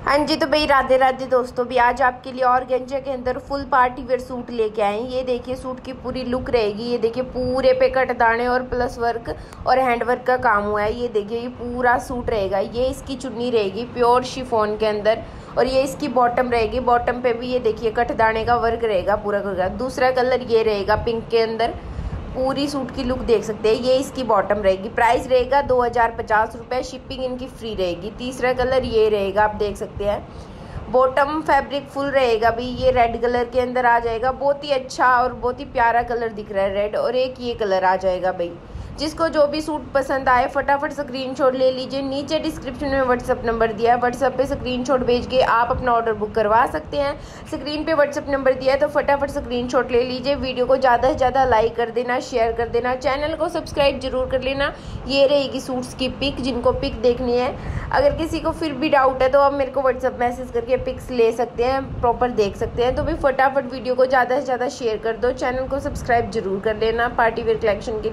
हाँ जी, तो भाई राधे राधे दोस्तों। भी आज आपके लिए ऑर्गेन्जा के अंदर फुल पार्टी वेयर सूट लेके आए हैं। ये देखिए सूट की पूरी लुक रहेगी। ये देखिए पूरे पे कट दाने और प्लस वर्क और हैंड वर्क का काम हुआ है। ये देखिए ये पूरा सूट रहेगा। ये इसकी चुन्नी रहेगी प्योर शिफॉन के अंदर और ये इसकी बॉटम रहेगी। बॉटम पे भी ये देखिए कट दाने का वर्क रहेगा पूरा का। दूसरा कलर ये रहेगा पिंक के अंदर। पूरी सूट की लुक देख सकते हैं। ये इसकी बॉटम रहेगी। प्राइस रहेगा 2050 रुपये। शिपिंग इनकी फ्री रहेगी। तीसरा कलर ये रहेगा, आप देख सकते हैं। बॉटम फैब्रिक फुल रहेगा भाई। ये रेड कलर के अंदर आ जाएगा। बहुत ही अच्छा और बहुत ही प्यारा कलर दिख रहा है रेड। और एक ये कलर आ जाएगा भाई। जिसको जो भी सूट पसंद आए फटाफट स्क्रीनशॉट ले लीजिए। नीचे डिस्क्रिप्शन में व्हाट्सअप नंबर दिया है। व्हाट्सअप पे स्क्रीनशॉट भेज के आप अपना ऑर्डर बुक करवा सकते हैं। स्क्रीन पे व्हाट्सअप नंबर दिया है तो फटाफट स्क्रीनशॉट ले लीजिए। वीडियो को ज़्यादा से ज़्यादा लाइक कर देना, शेयर कर देना, चैनल को सब्सक्राइब जरूर कर लेना। ये रहेगी सूट्स की पिक, जिनको पिक देखनी है। अगर किसी को फिर भी डाउट है तो आप मेरे को व्हाट्सअप मैसेज करके पिक्स ले सकते हैं, प्रॉपर देख सकते हैं। तो भी फटाफट वीडियो को ज़्यादा से ज़्यादा शेयर कर दो। चैनल को सब्सक्राइब जरूर कर लेना पार्टी वेयर कलेक्शन के।